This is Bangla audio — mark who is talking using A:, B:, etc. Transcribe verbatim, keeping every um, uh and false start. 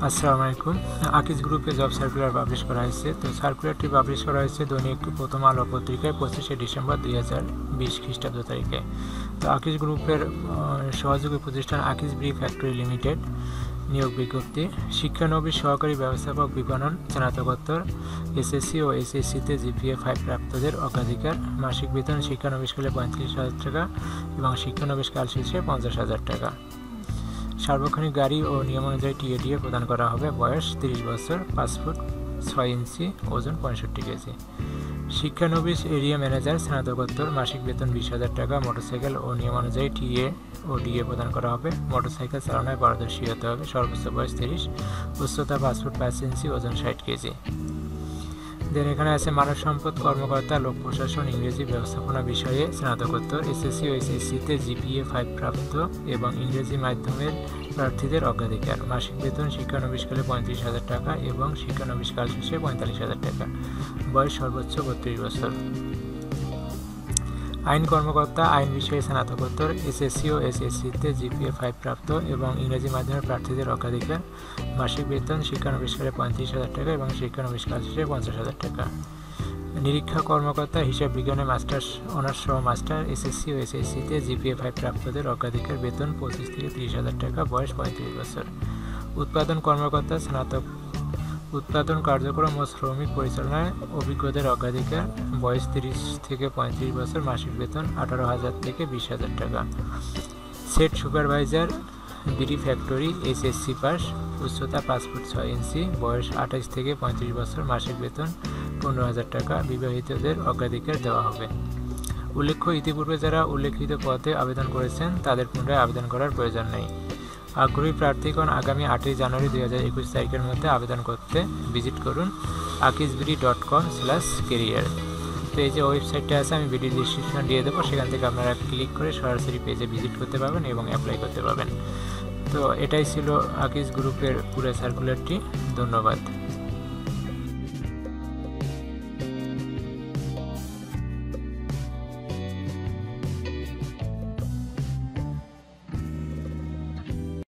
A: আসসালামু আলাইকুম। আকিজ গ্রুপে জব সার্কুলার পাবলিশ করা হয়েছে। তো সার্কুলারটি পাবলিশ করা হয়েছে দৈনিক প্রথম আলো পত্রিকায় পঁচিশে ডিসেম্বর দুই হাজার বিশ খ্রিস্টাব্দ তারিখে। তো আকিজ গ্রুপের সহযোগী প্রতিষ্ঠান আকিজ ব্রি ফ্যাক্টরি লিমিটেড নিয়োগ বিজ্ঞপ্তি। শিক্ষানবিশ সহকারী ব্যবস্থাপক বিপণন স্নাতকোত্তর এসএসসি ও এসএসসিতে জিপিএ ফাইভ প্রাপ্তদের অগ্রাধিকার। মাসিক বেতন শিক্ষানবিশকালে পঁয়ত্রিশ হাজার টাকা এবং শিক্ষানবিশকাল শেষে পঞ্চাশ হাজার টাকা। সার্বক্ষণিক গাড়ি ও নিয়ম অনুযায়ী টিএডিএ প্রদান করা হবে। বয়স তিরিশ বছর, পাঁচ ফুট ছয় ইঞ্চি, ওজন পঁয়ষট্টি কেজি। শিক্ষানবিশ এরিয়া ম্যানেজার স্নাতকোত্তর, মাসিক বেতন বিশ হাজার টাকা। মোটরসাইকেল ও নিয়ম অনুযায়ী টিএ ও ডিএ প্রদান করা হবে। মোটরসাইকেল চালানোয় পারদর্শী হতে হবে। সর্বোচ্চ বয়স তিরিশ, উচ্চতা পাঁচ ফুট পাঁচ ইঞ্চি, ওজন ষাট কেজি। দেন এখানে আছে মানব সম্পদ কর্মকর্তা, লোক প্রশাসন, ইংরেজি ব্যবস্থাপনা বিষয়ে স্নাতকোত্তর এসএসসি ও এসএসসিতে জিপিএ ফাইভ প্রাপ্ত এবং ইংরেজি মাধ্যমের প্রার্থীদের অগ্রাধিকার। মাসিক বেতন শিক্ষানবিশকালে পঁয়ত্রিশ হাজার টাকা এবং শিক্ষানবিশকাল শেষে পঁয়তাল্লিশ হাজার টাকা। বয়স সর্বোচ্চ বত্রিশ বছর। আইন কর্মকর্তা, আইন বিষয়ে স্নাতকোত্তর এসএসসি ও এসএসসিতে জিপিএ ফাইভ প্রাপ্ত এবং ইংরেজি মাধ্যমের প্রার্থীদের অগ্রাধিকার। মাসিক বেতন শিক্ষানবিশকালে পঁয়ত্রিশ হাজার টাকা এবং শিক্ষানবিশকাল শেষে পঞ্চাশ হাজার টাকা। নিরীক্ষা কর্মকর্তা, হিসাব বিজ্ঞানে মাস্টার্স অনার্স সহ মাস্টার এসএসসি ও এসএসসিতে জিপিএ ফাইভ প্রাপ্তদের অগ্রাধিকার। বেতন পঁচিশ থেকে তিরিশ হাজার টাকা। বয়স পঁয়ত্রিশ বছর। উৎপাদন কর্মকর্তা, স্নাতক উৎপাদন কার্যক্রম ও শ্রমিক পরিচালনায় অভিজ্ঞদের অগ্রাধিকার। বয়স তিরিশ থেকে পঁয়ত্রিশ বছর। মাসিক বেতন আঠারো হাজার থেকে বিশ হাজার টাকা। Set supervisor, BD factory, SSC pass, উচ্চতা পাঁচ ফুট ছয় ইঞ্চি, বয়স আঠাশ থেকে পঁয়ত্রিশ বছর। মাসিক বেতন পনেরো হাজার টাকা। বিবাহিতদের অগ্রাধিকার দেওয়া হবে। উল্লেখ্য, ইতিপূর্বে যারা উল্লেখিত পদে আবেদন করেছেন তাদের পুনরায় আবেদন করার প্রয়োজন নেই। আগ্রহী প্রার্থীগণ আগামী আটই জানুয়ারি দুই হাজার একুশ তারিখের মধ্যে আবেদন করতে ভিজিট করুন Akij BD dot com slash career. তো এই যে ওয়েবসাইটটা আছে আমি ভিডিও ডিসক্রিপশন দিয়ে দেবো, সেখান থেকে আপনারা ক্লিক করে সরাসরি পেজে ভিজিট করতে পারবেন এবং অ্যাপ্লাই করতে পারবেন। তো এটাই ছিল আকিজ গ্রুপের পুরো সার্কুলারটি। ধন্যবাদ।